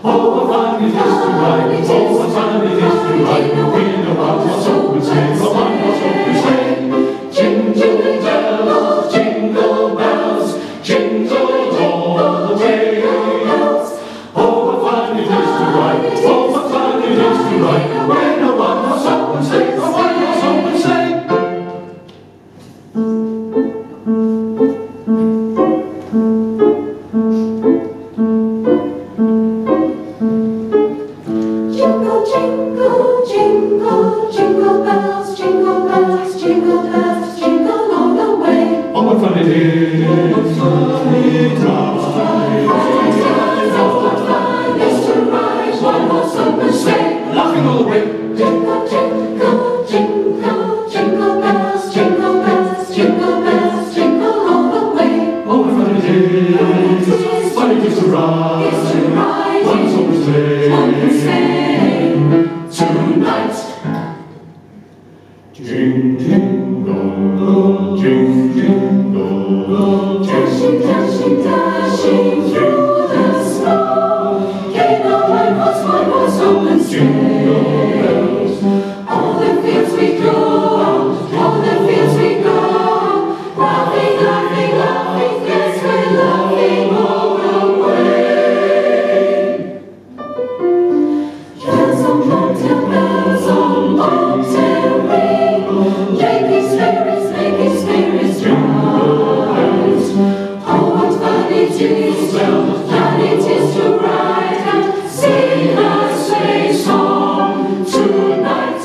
Oh, what fun it is to ride! Oh, what fun it is to ride in a one-horse open sleigh, a one-horse open sleigh. Jingle bells, jingle bells, jingle all the way. Oh, what fun it is to ride! Oh, what fun it is to ride in a one-horse open sleigh, a one-horse open sleigh. Jingle, jingle, jingle, jingle bells, jingle bells, jingle bells, jingle all the way. Oh, what fun it is! What fun it is to ride! What fun it is to ride one-horse open sleigh, Laughing all the way. jingle, jingle, jingle, jingle bells, jingle bells, jingle bells, jingle all the way. Oh, what fun it is! Fun it is to ride! Is to ride One-horse open sleigh. open sleigh Tonight. Jing, jingle, jing, jingle, dashing, dashing, dashing through the snow in a one-horse open sleigh. All the fields we go, all the fields we go, laughing, laughing, laughing, yes, we're laughing all the way. Bells on bobtail, bells on bobtail ring, making spirits rise. Oh, what fun it is to ride and sing a sleigh song tonight.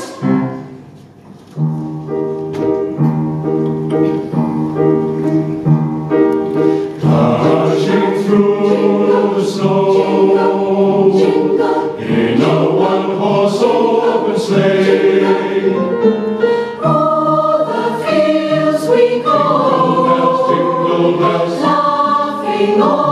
dashing through the snow Jingle, in a one-horse open sleigh. all the fields we go, Jingle bells, laughing all